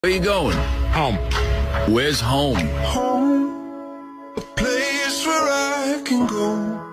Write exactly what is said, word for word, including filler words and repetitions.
Where you going? Home. Where's home? Home, a place where I can go.